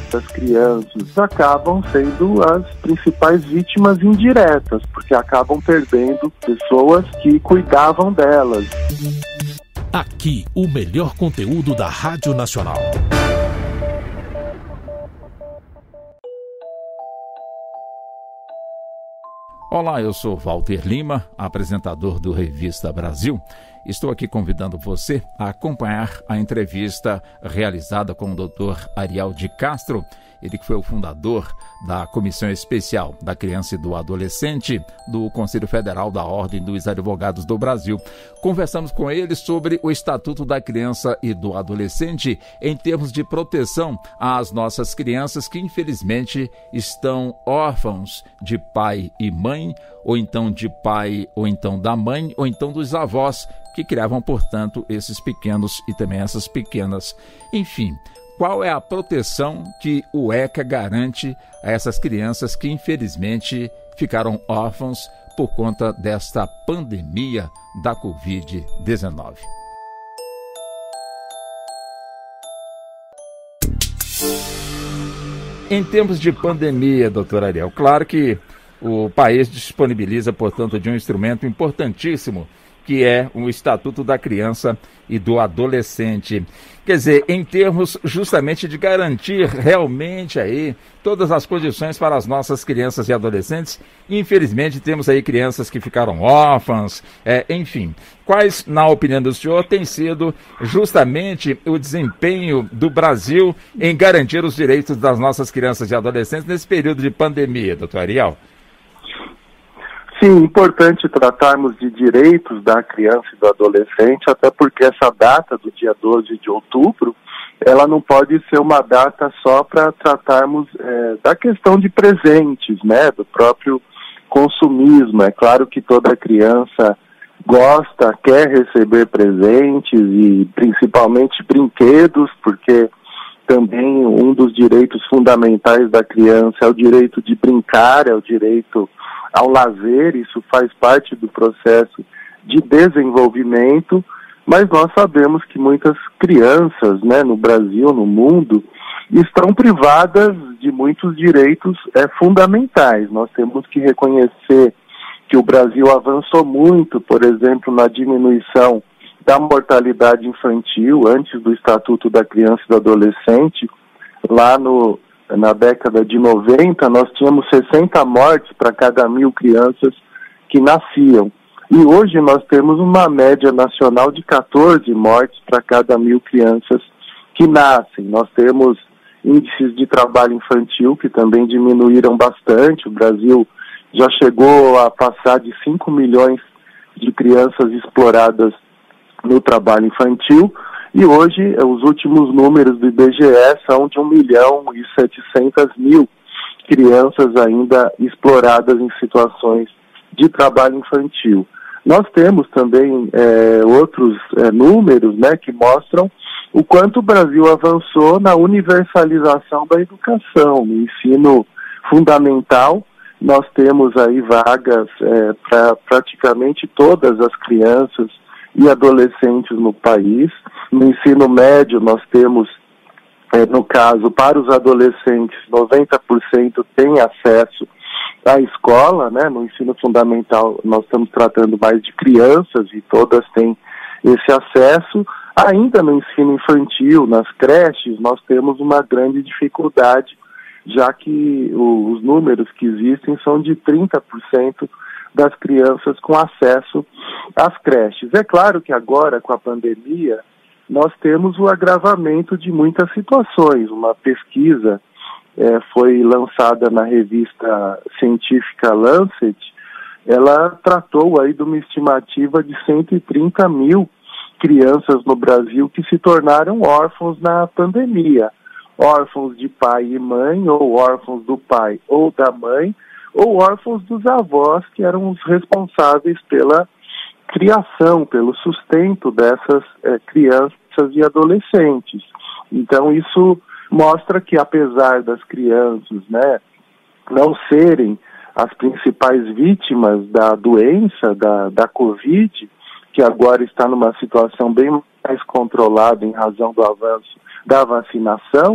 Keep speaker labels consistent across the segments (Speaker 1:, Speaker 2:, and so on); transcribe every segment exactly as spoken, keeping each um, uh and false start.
Speaker 1: essas crianças acabam sendo as principais vítimas indiretas, porque acabam perdendo pessoas que cuidavam delas.
Speaker 2: Aqui, o melhor conteúdo da Rádio Nacional. Olá, eu sou Walter Lima, apresentador do Revista Brasil. Estou aqui convidando você a acompanhar a entrevista realizada com o doutor Ariel de Castro, ele que foi o fundador da Comissão Especial da Criança e do Adolescente do Conselho Federal da Ordem dos Advogados do Brasil. Conversamos com ele sobre o Estatuto da Criança e do Adolescente em termos de proteção às nossas crianças que infelizmente estão órfãos de pai e mãe, ou então de pai, ou então da mãe, ou então dos avós que criavam, portanto, esses pequenos e também essas pequenas. Enfim, qual é a proteção que o ECA garante a essas crianças que, infelizmente, ficaram órfãos por conta desta pandemia da covid dezenove? Em tempos de pandemia, doutor Ariel, claro que o país disponibiliza, portanto, de um instrumento importantíssimo, que é o Estatuto da Criança e do Adolescente. Quer dizer, em termos justamente de garantir realmente aí todas as condições para as nossas crianças e adolescentes. Infelizmente, temos aí crianças que ficaram órfãs, é, enfim. Quais, na opinião do senhor, tem sido justamente o desempenho do Brasil em garantir os direitos das nossas crianças e adolescentes nesse período de pandemia, doutor Ariel?
Speaker 1: Sim, importante tratarmos de direitos da criança e do adolescente, até porque essa data do dia doze de outubro, ela não pode ser uma data só para tratarmos é, da questão de presentes, né, do próprio consumismo. É claro que toda criança gosta, quer receber presentes e principalmente brinquedos, porque também um dos direitos fundamentais da criança é o direito de brincar, é o direito ao lazer. Isso faz parte do processo de desenvolvimento, mas nós sabemos que muitas crianças, né, no Brasil, no mundo, estão privadas de muitos direitos é, fundamentais. Nós temos que reconhecer que o Brasil avançou muito, por exemplo, na diminuição da mortalidade infantil antes do Estatuto da Criança e do Adolescente. Lá no Na década de noventa, nós tínhamos sessenta mortes para cada mil crianças que nasciam. E hoje nós temos uma média nacional de catorze mortes para cada mil crianças que nascem. Nós temos índices de trabalho infantil que também diminuíram bastante. O Brasil já chegou a passar de cinco milhões de crianças exploradas no trabalho infantil. E hoje, os últimos números do I B G E são de um milhão e setecentas mil crianças ainda exploradas em situações de trabalho infantil. Nós temos também é, outros é, números, né, que mostram o quanto o Brasil avançou na universalização da educação. No ensino fundamental, nós temos aí vagas é, para praticamente todas as crianças e adolescentes no país. No ensino médio, nós temos, é, no caso, para os adolescentes, noventa por cento têm acesso à escola, né? No ensino fundamental, nós estamos tratando mais de crianças e todas têm esse acesso. Ainda no ensino infantil, nas creches, nós temos uma grande dificuldade, já que o, os números que existem são de trinta por cento das crianças com acesso às creches. É claro que agora, com a pandemia, nós temos o agravamento de muitas situações. Uma pesquisa é, foi lançada na revista científica Lancet. Ela tratou aí de uma estimativa de cento e trinta mil crianças no Brasil que se tornaram órfãos na pandemia. Órfãos de pai e mãe, ou órfãos do pai ou da mãe, ou órfãos dos avós, que eram os responsáveis pela criação, pelo sustento dessas é, crianças e adolescentes. Então isso mostra que, apesar das crianças, né, não serem as principais vítimas da doença, da, da Covid, que agora está numa situação bem mais controlada em razão do avanço da vacinação,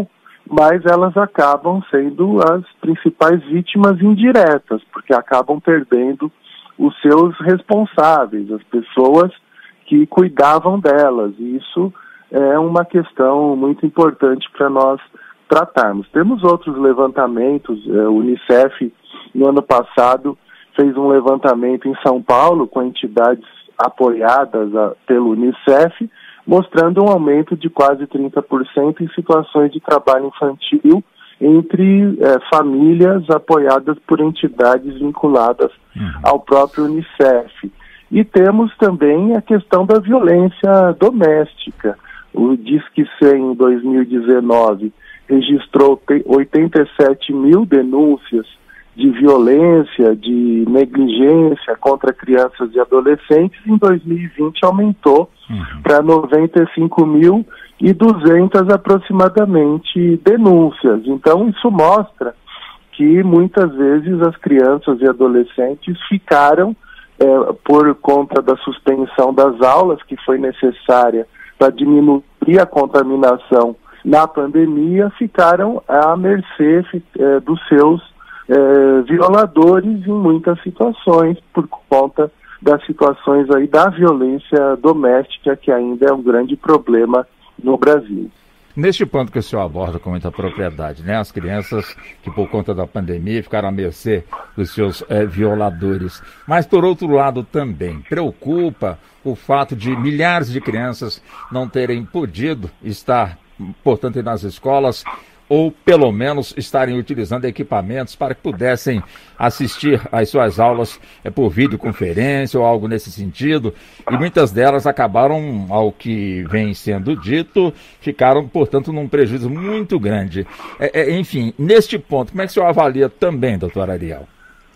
Speaker 1: mas elas acabam sendo as principais vítimas indiretas, porque acabam perdendo os seus responsáveis, as pessoas que cuidavam delas. E isso é uma questão muito importante para nós tratarmos. Temos outros levantamentos. O Unicef, no ano passado, fez um levantamento em São Paulo com entidades apoiadas a, pelo Unicef, mostrando um aumento de quase trinta por cento em situações de trabalho infantil entre é, famílias apoiadas por entidades vinculadas uhum. ao próprio Unicef. E temos também a questão da violência doméstica. O Disque cem, em dois mil e dezenove, registrou oitenta e sete mil denúncias de violência, de negligência contra crianças e adolescentes. Em dois mil e vinte aumentou uhum. para noventa e cinco mil e duzentas aproximadamente denúncias. Então isso mostra que muitas vezes as crianças e adolescentes ficaram, é, por conta da suspensão das aulas, que foi necessária para diminuir a contaminação na pandemia, ficaram à mercê é, dos seus É, violadores em muitas situações, por conta das situações aí da violência doméstica, que ainda é um grande problema no Brasil.
Speaker 2: Neste ponto que o senhor aborda com muita propriedade, né? As crianças que por conta da pandemia ficaram à mercê dos seus é, violadores. Mas por outro lado também preocupa o fato de milhares de crianças não terem podido estar, portanto, nas escolas, ou pelo menos estarem utilizando equipamentos para que pudessem assistir às suas aulas é, por videoconferência ou algo nesse sentido, e muitas delas acabaram, ao que vem sendo dito, ficaram, portanto, num prejuízo muito grande. É, é, enfim, neste ponto, como é que o senhor avalia também, doutor Ariel?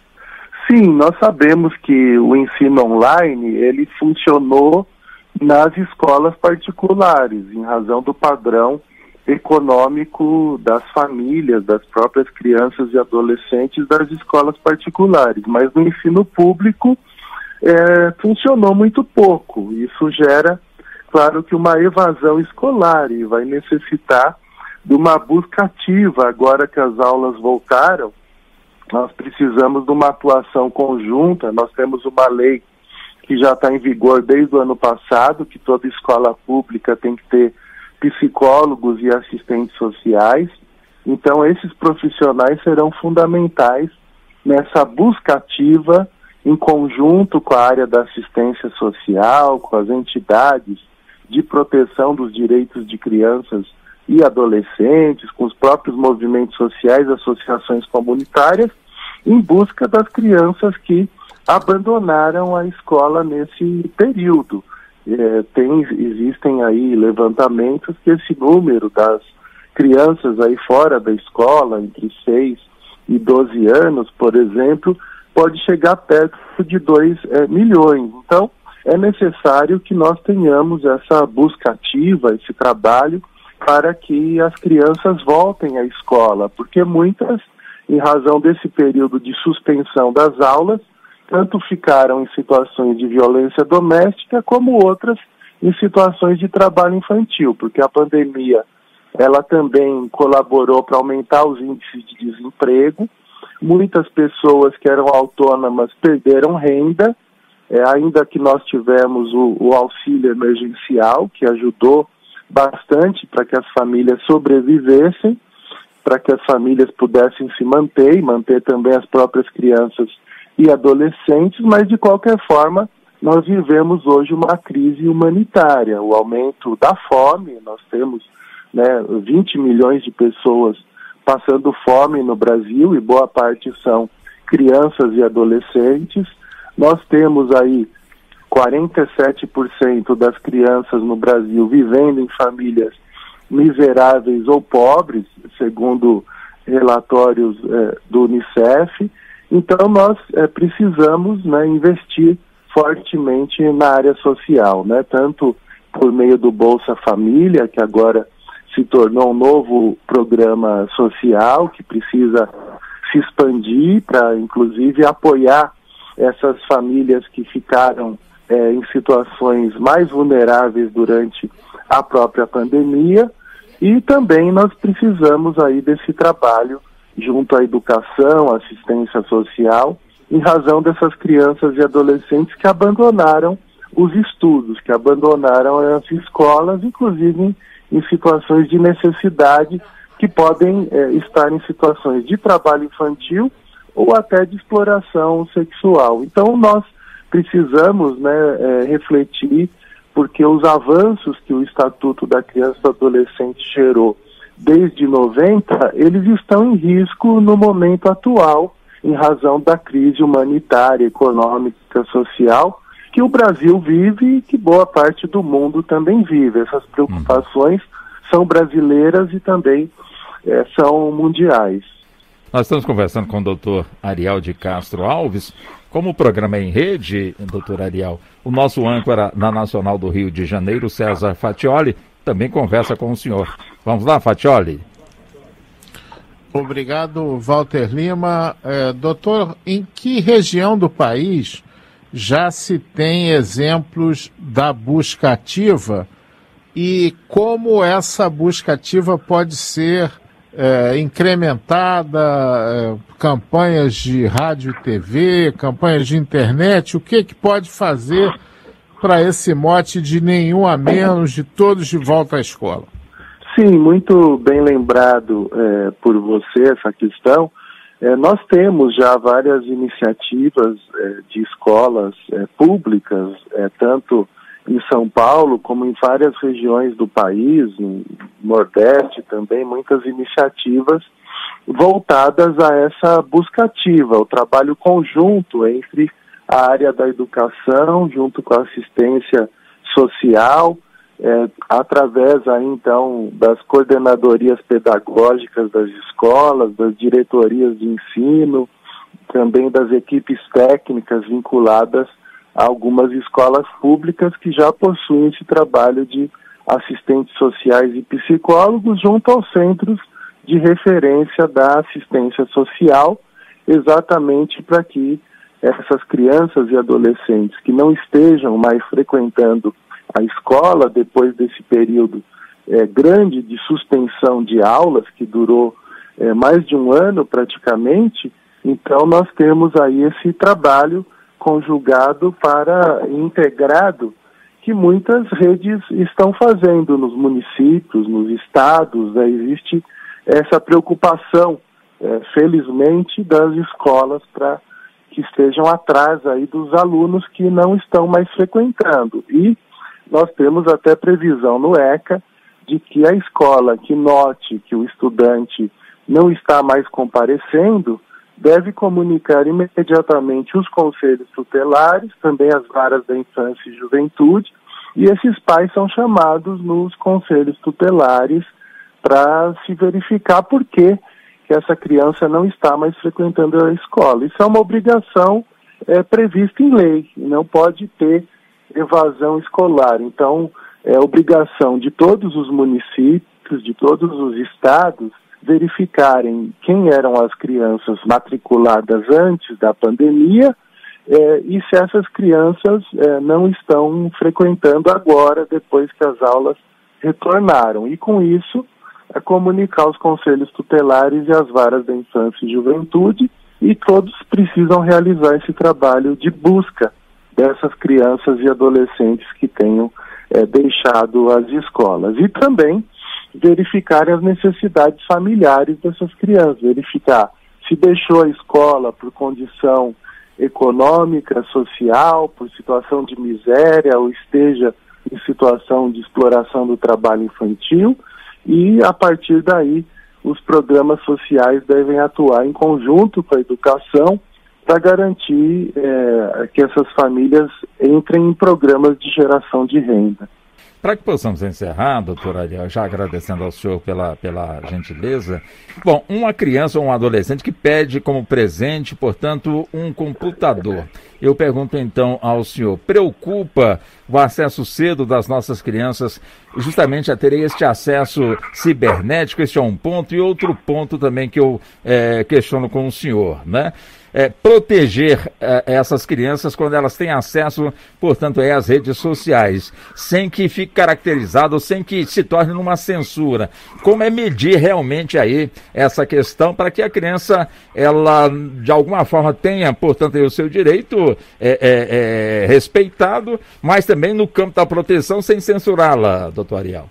Speaker 1: Sim, nós sabemos que o ensino online, ele funcionou nas escolas particulares, em razão do padrão econômico das famílias, das próprias crianças e adolescentes das escolas particulares, mas no ensino público é, funcionou muito pouco. Isso gera, claro, que uma evasão escolar, e vai necessitar de uma busca ativa. Agora que as aulas voltaram, nós precisamos de uma atuação conjunta. Nós temos uma lei que já está em vigor desde o ano passado, que toda escola pública tem que ter psicólogos e assistentes sociais. Então esses profissionais serão fundamentais nessa busca ativa, em conjunto com a área da assistência social, com as entidades de proteção dos direitos de crianças e adolescentes, com os próprios movimentos sociais, associações comunitárias, em busca das crianças que abandonaram a escola nesse período. É, tem, existem aí levantamentos que esse número das crianças aí fora da escola, entre seis e doze anos, por exemplo, pode chegar perto de dois é, milhões. Então, é necessário que nós tenhamos essa busca ativa, esse trabalho, para que as crianças voltem à escola, porque muitas, em razão desse período de suspensão das aulas, tanto ficaram em situações de violência doméstica, como outras em situações de trabalho infantil, porque a pandemia, ela também colaborou para aumentar os índices de desemprego. Muitas pessoas que eram autônomas perderam renda, é, ainda que nós tivemos o, o auxílio emergencial, que ajudou bastante para que as famílias sobrevivessem, para que as famílias pudessem se manter e manter também as próprias crianças e adolescentes, mas de qualquer forma nós vivemos hoje uma crise humanitária, o aumento da fome. Nós temos, né, vinte milhões de pessoas passando fome no Brasil, e boa parte são crianças e adolescentes. Nós temos aí quarenta e sete por cento das crianças no Brasil vivendo em famílias miseráveis ou pobres, segundo relatórios eh, do Unicef. Então nós é, precisamos, né, investir fortemente na área social, né, tanto por meio do Bolsa Família, que agora se tornou um novo programa social que precisa se expandir para, inclusive, apoiar essas famílias que ficaram é, em situações mais vulneráveis durante a própria pandemia. E também nós precisamos aí desse trabalho junto à educação, assistência social, em razão dessas crianças e adolescentes que abandonaram os estudos, que abandonaram as escolas, inclusive em, em situações de necessidade, que podem é, estar em situações de trabalho infantil ou até de exploração sexual. Então nós precisamos, né, é, refletir, porque os avanços que o Estatuto da Criança e do Adolescente gerou desde noventa, eles estão em risco no momento atual, em razão da crise humanitária, econômica, social, que o Brasil vive e que boa parte do mundo também vive. Essas preocupações são brasileiras e também é, são mundiais.
Speaker 2: Nós estamos conversando com o doutor Ariel de Castro Alves. Como o programa é em rede, doutor Ariel, o nosso âncora na Nacional do Rio de Janeiro, César Fatioli, também conversa com o senhor. Vamos lá, Fatioli.
Speaker 3: Obrigado, Walter Lima. É, doutor, em que região do país já se tem exemplos da busca ativa e como essa busca ativa pode ser é, incrementada, é, campanhas de rádio e T V, campanhas de internet, o que, que pode fazer para esse mote de nenhum a menos, de todos de volta à escola?
Speaker 1: Sim, muito bem lembrado é, por você essa questão. É, nós temos já várias iniciativas é, de escolas é, públicas, é, tanto em São Paulo como em várias regiões do país, no Nordeste também, muitas iniciativas voltadas a essa busca ativa, o trabalho conjunto entre a área da educação, junto com a assistência social, é, através aí, então, das coordenadorias pedagógicas das escolas, das diretorias de ensino, também das equipes técnicas vinculadas a algumas escolas públicas que já possuem esse trabalho de assistentes sociais e psicólogos junto aos centros de referência da assistência social, exatamente para que essas crianças e adolescentes que não estejam mais frequentando a escola depois desse período é, grande de suspensão de aulas, que durou é, mais de um ano praticamente, então nós temos aí esse trabalho conjugado para integrado que muitas redes estão fazendo nos municípios, nos estados, né? Existe essa preocupação, é, felizmente, das escolas para que estejam atrás aí dos alunos que não estão mais frequentando. E nós temos até previsão no ECA de que a escola que note que o estudante não está mais comparecendo deve comunicar imediatamente os conselhos tutelares, também as varas da infância e juventude, e esses pais são chamados nos conselhos tutelares para se verificar por que que essa criança não está mais frequentando a escola. Isso é uma obrigação é, prevista em lei, e não pode ter evasão escolar. Então, é obrigação de todos os municípios, de todos os estados, verificarem quem eram as crianças matriculadas antes da pandemia é, e se essas crianças é, não estão frequentando agora, depois que as aulas retornaram. E com isso, é comunicar os conselhos tutelares e as varas da infância e juventude, e todos precisam realizar esse trabalho de busca dessas crianças e adolescentes que tenham é, deixado as escolas. E também verificar as necessidades familiares dessas crianças, verificar se deixou a escola por condição econômica, social, por situação de miséria, ou esteja em situação de exploração do trabalho infantil, e a partir daí os programas sociais devem atuar em conjunto com a educação para garantir é, que essas famílias entrem em programas de geração de renda.
Speaker 2: Para que possamos encerrar, doutor Ariel, já agradecendo ao senhor pela, pela gentileza, bom, uma criança ou um adolescente que pede como presente, portanto, um computador. Eu pergunto então ao senhor, preocupa o acesso cedo das nossas crianças justamente a ter este acesso cibernético. Este é um ponto, e outro ponto também que eu é, questiono com o senhor, né? É, proteger é, essas crianças quando elas têm acesso, portanto, é, às redes sociais, sem que fique caracterizado, sem que se torne numa censura. Como é medir realmente aí essa questão para que a criança, ela, de alguma forma, tenha, portanto, aí o seu direito é, é, é, respeitado, mas também no campo da proteção, sem censurá-la, doutor Ariel?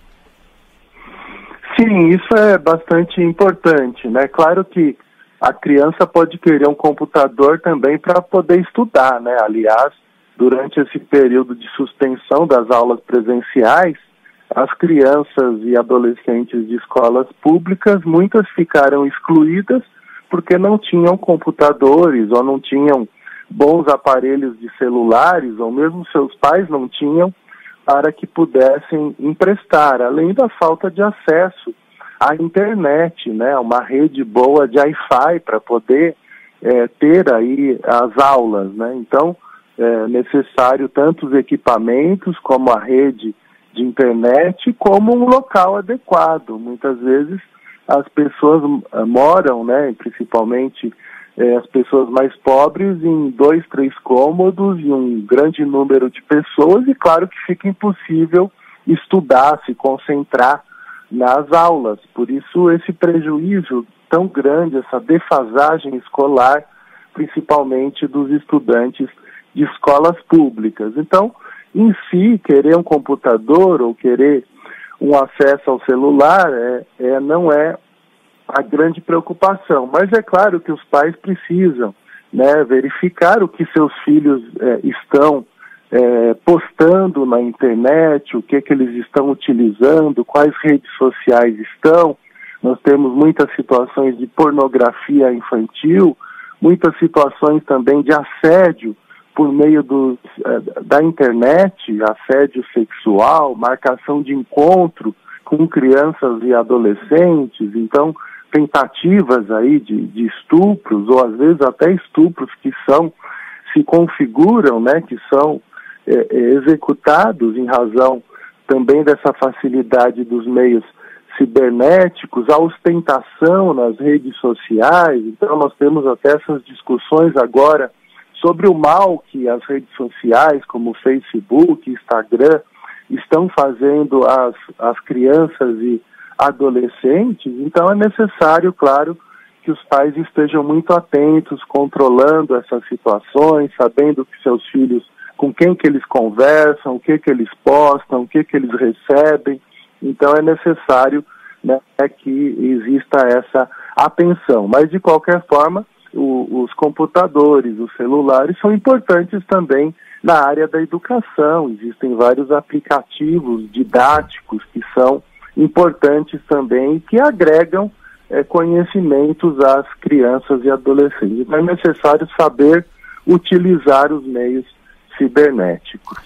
Speaker 1: Sim, isso é bastante importante, né? Claro que a criança pode querer um computador também para poder estudar, né? Aliás, durante esse período de suspensão das aulas presenciais, as crianças e adolescentes de escolas públicas, muitas ficaram excluídas porque não tinham computadores ou não tinham bons aparelhos de celulares, ou mesmo seus pais não tinham para que pudessem emprestar, além da falta de acesso à internet, né, uma rede boa de Wi-Fi para poder é, ter aí as aulas, né? Então é necessário tanto os equipamentos como a rede de internet, como um local adequado. Muitas vezes as pessoas uh, moram, né, principalmente é, as pessoas mais pobres, em dois, três cômodos e um grande número de pessoas, e claro que fica impossível estudar, se concentrar nas aulas. Por isso esse prejuízo tão grande, essa defasagem escolar, principalmente dos estudantes de escolas públicas. Então, em si, querer um computador ou querer um acesso ao celular é, é, não é a grande preocupação, mas é claro que os pais precisam, né, verificar o que seus filhos é, estão É, postando na internet, o que que eles estão utilizando, quais redes sociais estão. Nós temos muitas situações de pornografia infantil, muitas situações também de assédio por meio do, da internet, assédio sexual, marcação de encontro com crianças e adolescentes. Então, tentativas aí de, de estupros, ou às vezes até estupros que são, se configuram, né, que são É, executados em razão também dessa facilidade dos meios cibernéticos, a ostentação nas redes sociais. Então nós temos até essas discussões agora sobre o mal que as redes sociais, como Facebook, Instagram, estão fazendo às, às crianças e adolescentes. Então é necessário, claro, que os pais estejam muito atentos, controlando essas situações, sabendo que seus filhos, com quem que eles conversam, o que que eles postam, o que que eles recebem. Então é necessário, né, que exista essa atenção. Mas de qualquer forma, o, os computadores, os celulares são importantes também na área da educação. Existem vários aplicativos didáticos que são importantes também, que agregam é, conhecimentos às crianças e adolescentes. Então é necessário saber utilizar os meios cibernéticos.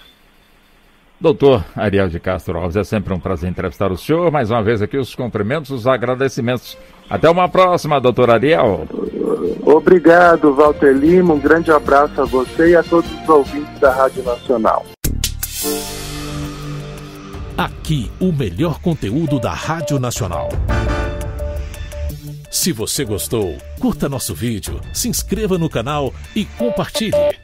Speaker 2: Doutor Ariel de Castro Alves, é sempre um prazer entrevistar o senhor. Mais uma vez aqui os cumprimentos, os agradecimentos. Até uma próxima, doutor Ariel.
Speaker 1: Obrigado, Walter Lima. Um grande abraço a você e a todos os ouvintes da Rádio Nacional.
Speaker 4: Aqui, o melhor conteúdo da Rádio Nacional. Se você gostou, curta nosso vídeo, se inscreva no canal e compartilhe.